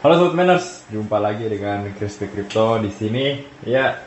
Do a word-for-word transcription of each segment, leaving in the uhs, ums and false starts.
Halo Sobat Manners, jumpa lagi dengan Crispy Crypto di sini. Ya,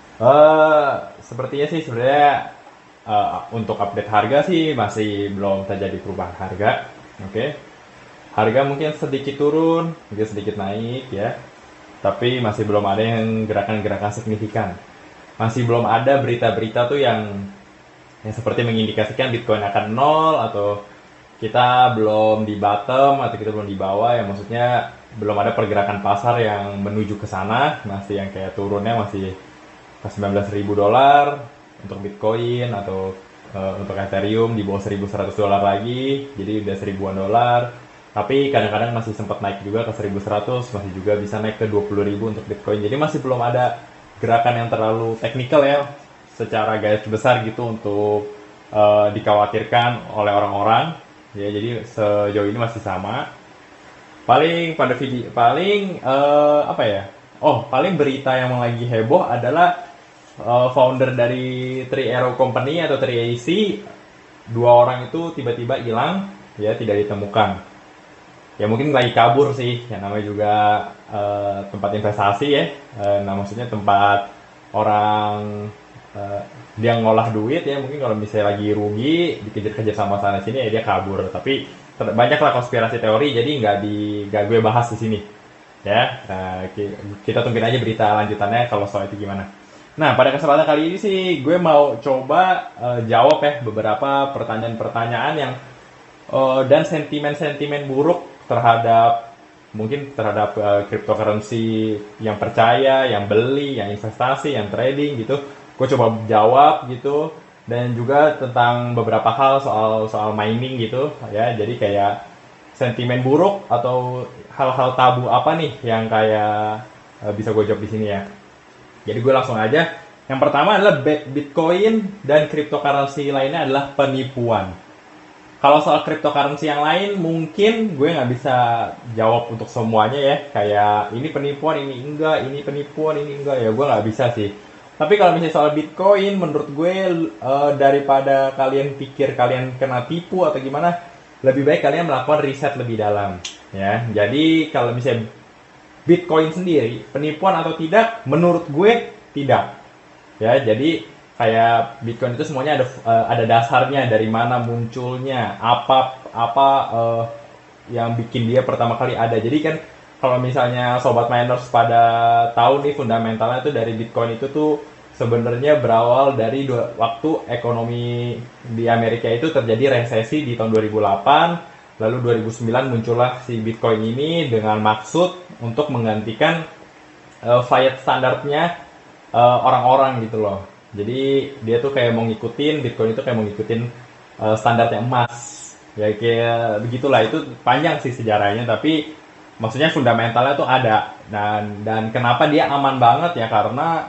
eh sepertinya sih sebenarnya eh, untuk update harga sih masih belum terjadi perubahan harga. Oke, harga mungkin sedikit turun, mungkin sedikit naik ya. Tapi masih belum ada yang gerakan-gerakan signifikan. Masih belum ada berita-berita tuh yang yang seperti mengindikasikan Bitcoin akan nol atau kita belum di bottom atau kita belum di bawah, yang maksudnya belum ada pergerakan pasar yang menuju ke sana, masih yang kayak turunnya masih ke sembilan belas ribu dolar untuk Bitcoin atau uh, untuk Ethereum di bawah seribu seratus dolar lagi, jadi udah seribuan dolar. Tapi kadang-kadang masih sempat naik juga ke seribu seratus, masih juga bisa naik ke dua puluh ribu untuk Bitcoin. Jadi masih belum ada gerakan yang terlalu teknikal ya secara garis besar gitu untuk uh, dikhawatirkan oleh orang-orang. Ya, jadi sejauh ini masih sama. Paling pada video paling eh, apa ya? Oh, paling berita yang lagi heboh adalah eh, founder dari Three Arrow Company atau three A C, dua orang itu tiba-tiba hilang, ya tidak ditemukan. Ya mungkin lagi kabur sih, ya namanya juga eh, tempat investasi ya. Eh, nah maksudnya tempat orang eh, dia ngolah duit ya, mungkin kalau misalnya lagi rugi dikejar-kejar sama sana sini ya dia kabur. Tapi ter- banyak lah konspirasi teori, jadi nggak di nggak gue bahas di sini ya. Nah, ki- kita tungguin aja berita lanjutannya kalau soal itu gimana. Nah, pada kesempatan kali ini sih gue mau coba eh, jawab ya beberapa pertanyaan-pertanyaan yang eh, dan sentimen-sentimen buruk terhadap mungkin terhadap uh, cryptocurrency yang percaya, yang beli, yang investasi, yang trading gitu. Gue coba jawab gitu, dan juga tentang beberapa hal soal soal mining gitu ya. Jadi kayak sentimen buruk atau hal-hal tabu apa nih yang kayak uh, bisa gue jawab di sini ya. Jadi gue langsung aja. Yang pertama adalah Bitcoin dan cryptocurrency lainnya adalah penipuan. Kalau soal cryptocurrency yang lain mungkin gue nggak bisa jawab untuk semuanya ya. Kayak ini penipuan, ini enggak, ini penipuan, ini enggak, ya gue nggak bisa sih. Tapi kalau misalnya soal Bitcoin, menurut gue eh, daripada kalian pikir kalian kena tipu atau gimana, lebih baik kalian melakukan riset lebih dalam ya. Jadi kalau misalnya Bitcoin sendiri penipuan atau tidak, menurut gue tidak ya. Jadi kayak Bitcoin itu semuanya ada uh, ada dasarnya, dari mana munculnya, apa apa uh, yang bikin dia pertama kali ada. Jadi kan kalau misalnya sobat miners pada tahu nih fundamentalnya tuh dari Bitcoin itu tuh sebenarnya berawal dari dua, waktu ekonomi di Amerika itu terjadi resesi di tahun dua ribu delapan, lalu dua ribu sembilan muncullah si Bitcoin ini dengan maksud untuk menggantikan uh, fiat standarnya uh, orang-orang gitu loh. Jadi dia tuh kayak mau ngikutin, Bitcoin itu kayak mau ngikutin uh, standarnya emas. Ya kayak begitulah, itu panjang sih sejarahnya, tapi maksudnya fundamentalnya tuh ada. Dan dan kenapa dia aman banget ya, karena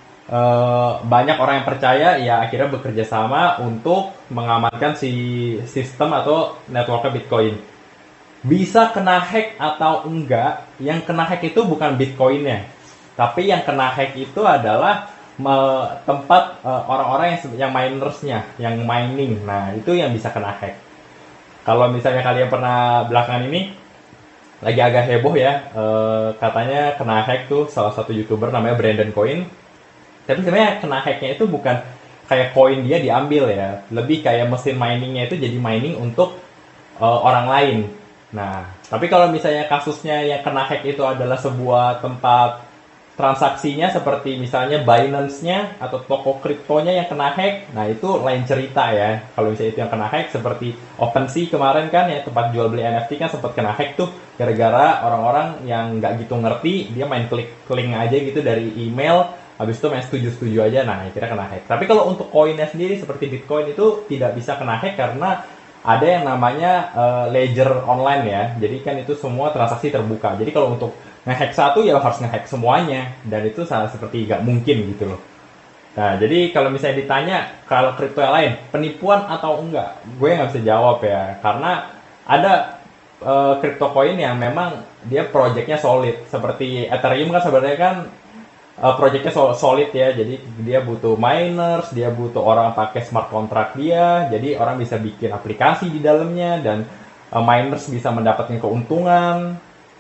uh, banyak orang yang percaya ya, akhirnya bekerja sama untuk mengamankan si sistem atau networknya Bitcoin. Bisa kena hack atau enggak, yang kena hack itu bukan Bitcoinnya, tapi yang kena hack itu adalah tempat uh, orang-orang yang yang minersnya, yang mining. Nah itu yang bisa kena hack. Kalau misalnya kalian pernah belakangan ini lagi agak heboh ya, uh, katanya kena hack tuh salah satu youtuber namanya Brandon Coin. Tapi sebenarnya kena hacknya itu bukan kayak koin dia diambil ya, lebih kayak mesin miningnya itu jadi mining untuk uh, orang lain. Nah tapi kalau misalnya kasusnya yang kena hack itu adalah sebuah tempat transaksinya, seperti misalnya Binance-nya atau toko kriptonya yang kena hack, nah itu lain cerita ya. Kalau misalnya itu yang kena hack, seperti OpenSea kemarin kan ya, tempat jual beli N F T kan sempat kena hack tuh, gara-gara orang-orang yang nggak gitu ngerti, dia main klik link aja gitu dari email, habis itu main setuju-setuju aja, nah akhirnya kena hack. Tapi kalau untuk koinnya sendiri seperti Bitcoin itu tidak bisa kena hack, karena ada yang namanya uh, ledger online ya. Jadi kan itu semua transaksi terbuka. Jadi kalau untuk ngehack satu ya harus ngehack semuanya, dan itu salah seperti nggak mungkin gitu loh. Nah jadi kalau misalnya ditanya kalau kripto yang lain penipuan atau enggak, gue nggak bisa jawab ya, karena ada kripto uh, coin yang memang dia projectnya solid, seperti Ethereum kan sebenarnya kan uh, projectnya solid ya. Jadi dia butuh miners, dia butuh orang pakai smart contract dia, jadi orang bisa bikin aplikasi di dalamnya, dan uh, miners bisa mendapatkan keuntungan.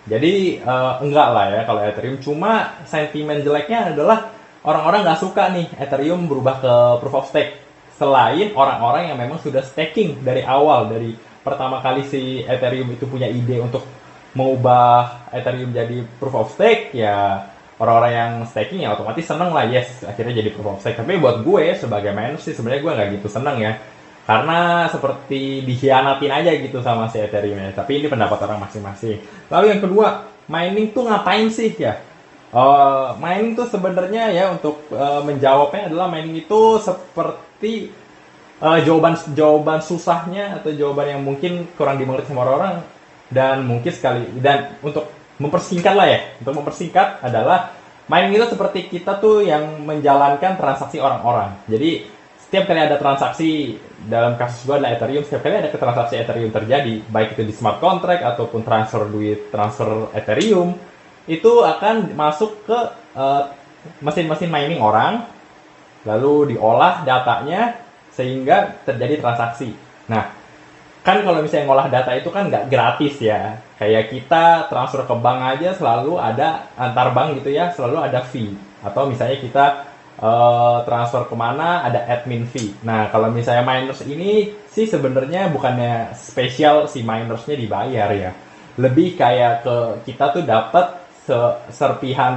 Jadi uh, enggak lah ya kalau Ethereum. Cuma sentimen jeleknya adalah orang-orang nggak suka nih Ethereum berubah ke proof of stake. Selain orang-orang yang memang sudah staking dari awal, dari pertama kali si Ethereum itu punya ide untuk mengubah Ethereum jadi proof of stake, ya orang-orang yang staking ya otomatis seneng lah, yes akhirnya jadi proof of stake. Tapi buat gue sebagai miner sih sebenarnya gue nggak gitu seneng ya, karena seperti dikhianatin aja gitu sama si Ethereum ya. Tapi ini pendapat orang masing-masing. Lalu yang kedua, mining tuh ngapain sih ya? Uh, mining tuh sebenarnya ya untuk uh, menjawabnya adalah mining itu seperti uh, jawaban jawaban susahnya atau jawaban yang mungkin kurang dimengerti sama orang-orang, dan mungkin sekali dan untuk mempersingkat lah ya, untuk mempersingkat adalah mining itu seperti kita tuh yang menjalankan transaksi orang-orang. Jadi setiap kali ada transaksi, dalam kasus gue adalah Ethereum, setiap kali ada transaksi Ethereum terjadi, baik itu di smart contract ataupun transfer duit, transfer Ethereum, itu akan masuk ke uh, mesin-mesin mining orang, lalu diolah datanya sehingga terjadi transaksi. Nah, kan kalau misalnya ngolah data itu kan nggak gratis ya. Kayak kita transfer ke bank aja selalu ada antar bank gitu ya, selalu ada fee. Atau misalnya kita uh, transfer kemana ada admin fee. Nah, kalau misalnya miners ini sih sebenarnya bukannya spesial si minersnya dibayar ya. Lebih kayak ke kita tuh dapat serpihan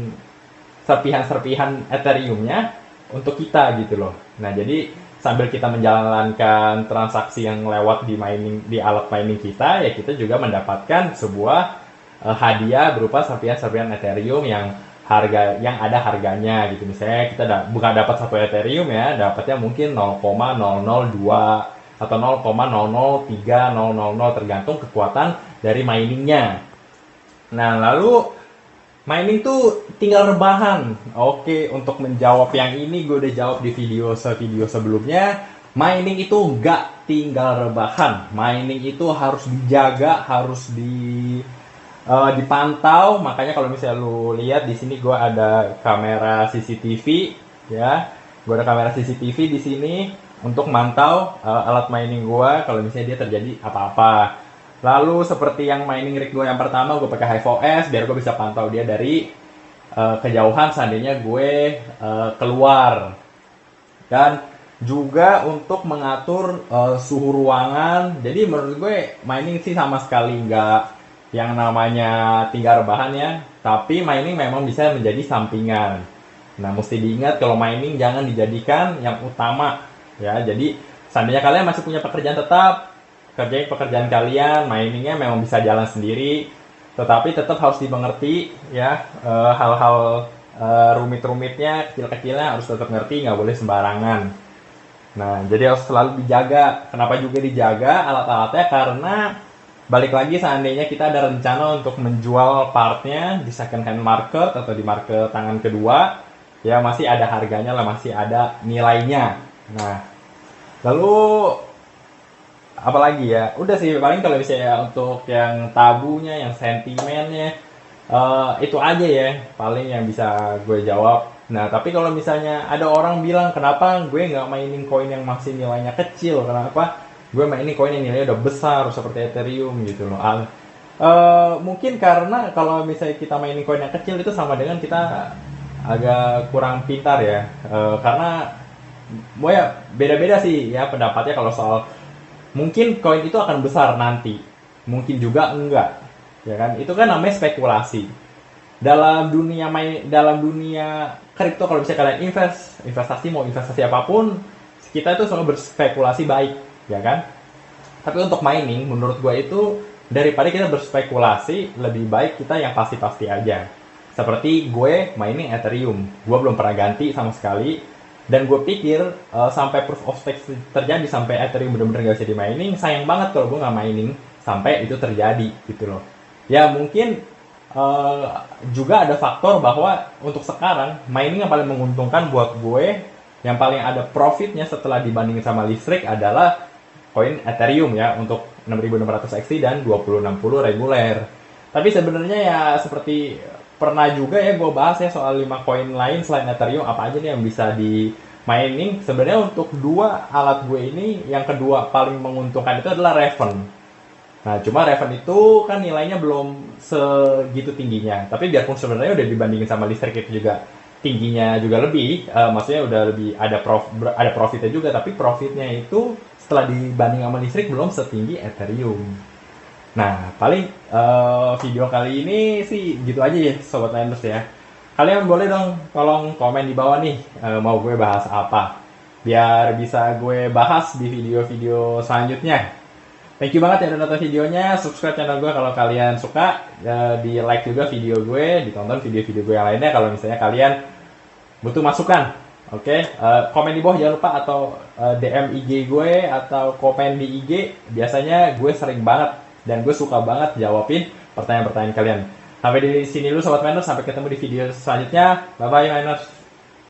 serpihan-serpihan Ethereum-nya untuk kita gitu loh. Nah, jadi sambil kita menjalankan transaksi yang lewat di mining di alat mining kita, ya kita juga mendapatkan sebuah uh, hadiah berupa serpihan-serpihan Ethereum yang harga yang ada harganya gitu. Misalnya kita da- bukan dapat satu Ethereum ya, dapatnya mungkin nol koma nol nol dua atau nol koma nol nol tiga nol nol nol tergantung kekuatan dari miningnya. Nah, lalu mining tuh tinggal rebahan. Oke, untuk menjawab yang ini gue udah jawab di video se-video sebelumnya. Mining itu nggak tinggal rebahan. Mining itu harus dijaga, harus di uh, dipantau. Makanya kalau misalnya lu lihat di sini gue ada kamera C C T V ya. Gue ada kamera C C T V di sini untuk mantau uh, alat mining gue kalau misalnya dia terjadi apa-apa. Lalu seperti yang mining rig gue yang pertama, gue pakai HiveOS biar gue bisa pantau dia dari uh, kejauhan seandainya gue uh, keluar. Dan juga untuk mengatur uh, suhu ruangan. Jadi menurut gue mining sih sama sekali nggak yang namanya tinggal rebahan ya. Tapi mining memang bisa menjadi sampingan. Nah, mesti diingat kalau mining jangan dijadikan yang utama ya. Jadi seandainya kalian masih punya pekerjaan tetap, kerjain pekerjaan kalian, miningnya memang bisa jalan sendiri, tetapi tetap harus dimengerti ya, e, hal-hal e, rumit-rumitnya, kecil-kecilnya harus tetap ngerti, nggak boleh sembarangan. Nah, jadi harus selalu dijaga. Kenapa juga dijaga alat-alatnya? Karena balik lagi seandainya kita ada rencana untuk menjual partnya di second hand market atau di market tangan kedua, ya masih ada harganya lah, masih ada nilainya. Nah, lalu apalagi ya, udah sih paling kalau misalnya untuk yang tabunya, yang sentimennya uh, itu aja ya paling yang bisa gue jawab. Nah, tapi kalau misalnya ada orang bilang kenapa gue nggak mainin koin yang masih nilainya kecil, kenapa gue mainin koin yang nilainya udah besar seperti Ethereum gitu loh. Uh, mungkin karena kalau misalnya kita mainin koin yang kecil itu sama dengan kita agak kurang pintar ya, uh, karena mau ya beda-beda sih ya pendapatnya kalau soal mungkin koin itu akan besar nanti, mungkin juga enggak, ya kan? Itu kan namanya spekulasi. Dalam dunia main, dalam dunia kripto kalau bisa kalian invest, investasi mau investasi apapun, kita itu selalu berspekulasi baik, ya kan? Tapi untuk mining, menurut gue itu daripada kita berspekulasi, lebih baik kita yang pasti-pasti aja. Seperti gue mining Ethereum, gue belum pernah ganti sama sekali. Dan gue pikir uh, sampai proof of stake terjadi, sampai Ethereum benar-benar gak bisa di mining, sayang banget kalau gue gak mining sampai itu terjadi gitu loh. Ya mungkin uh, juga ada faktor bahwa untuk sekarang mining yang paling menguntungkan buat gue, yang paling ada profitnya setelah dibandingin sama listrik adalah koin Ethereum ya, untuk enam ribu enam ratus X T dan dua ribu enam puluh reguler. Tapi sebenarnya ya seperti pernah juga ya gue bahas ya soal lima koin lain selain Ethereum, apa aja nih yang bisa di mining. Sebenarnya untuk dua alat gue ini, yang kedua paling menguntungkan itu adalah Raven. Nah, cuma Raven itu kan nilainya belum segitu tingginya. Tapi biarpun sebenarnya udah dibandingin sama listrik itu juga tingginya juga lebih, eh, maksudnya udah lebih ada prof, ada profitnya juga, tapi profitnya itu setelah dibanding sama listrik belum setinggi Ethereum. Nah, paling eh, video kali ini sih gitu aja ya, Sobat Liners ya. Kalian boleh dong tolong komen di bawah nih, eh, mau gue bahas apa. Biar bisa gue bahas di video-video selanjutnya. Thank you banget ya udah nonton videonya, subscribe channel gue kalau kalian suka, eh, di like juga video gue, ditonton video-video gue yang lainnya kalau misalnya kalian butuh masukan. Oke, eh, komen di bawah jangan lupa, atau eh, D M I G gue atau komen di I G. Biasanya gue sering banget dan gue suka banget jawabin pertanyaan-pertanyaan kalian. Sampai di sini dulu Sobat Miners, sampai ketemu di video selanjutnya. Bye bye Miners.